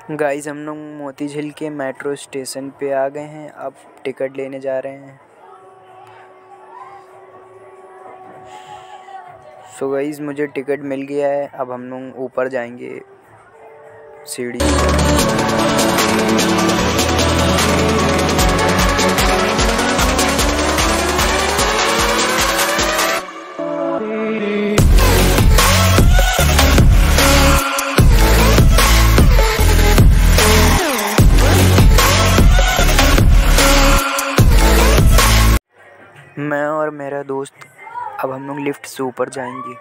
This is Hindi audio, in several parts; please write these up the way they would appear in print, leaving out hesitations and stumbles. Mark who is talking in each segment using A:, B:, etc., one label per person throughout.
A: गाइस हम लोग मोती झील के मेट्रो स्टेशन पे आ गए हैं। अब टिकट लेने जा रहे हैं। सो गाइस मुझे टिकट मिल गया है। अब हम लोग ऊपर जाएंगे सीढ़ी। मैं और मेरा दोस्त अब हम लोग लिफ्ट से ऊपर जाएंगे।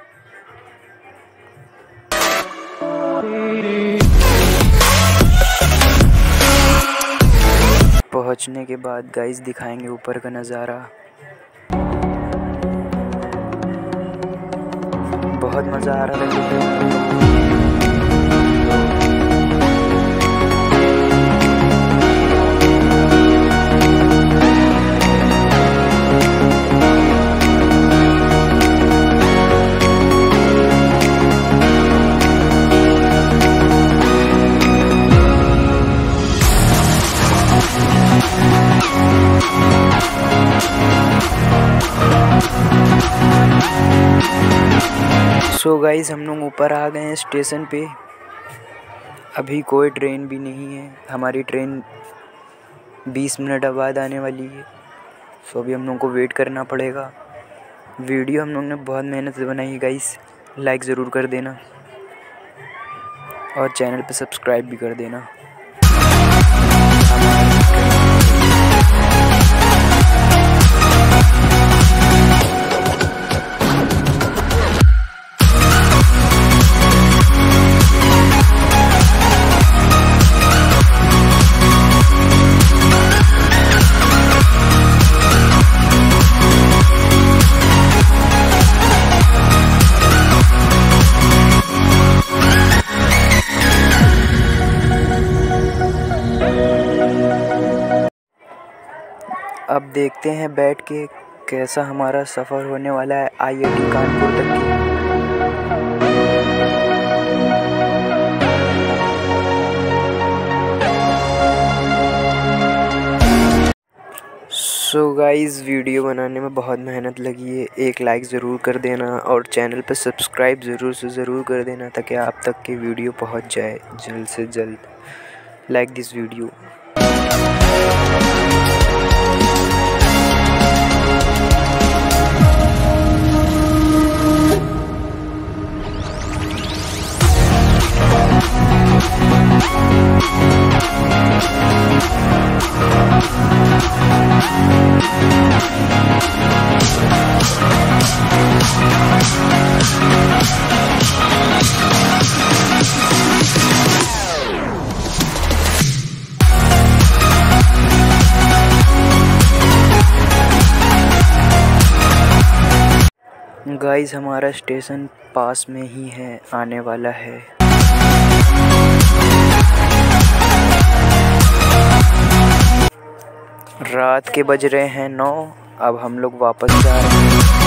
A: पहुंचने के बाद गाइस दिखाएंगे ऊपर का नज़ारा। बहुत मज़ा आ रहा है। सो गाइस हम लोग ऊपर आ गए हैं स्टेशन पे। अभी कोई ट्रेन भी नहीं है। हमारी ट्रेन 20 मिनट बाद आने वाली है। सो अभी हम लोग को वेट करना पड़ेगा। वीडियो हम लोग ने बहुत मेहनत से बनाई है गाइस। लाइक ज़रूर कर देना और चैनल पे सब्सक्राइब भी कर देना। अब देखते हैं बैठ के कैसा हमारा सफ़र होने वाला है IIT कानपुर तक की। सो गाइस वीडियो बनाने में बहुत मेहनत लगी है। एक लाइक ज़रूर कर देना और चैनल पर सब्सक्राइब ज़रूर कर देना ताकि आप तक की वीडियो पहुंच जाए जल्द से जल्द। Like this video. गाइस हमारा स्टेशन पास में ही है, आने वाला है। रात के बज रहे हैं 9। अब हम लोग वापस जा रहे हैं।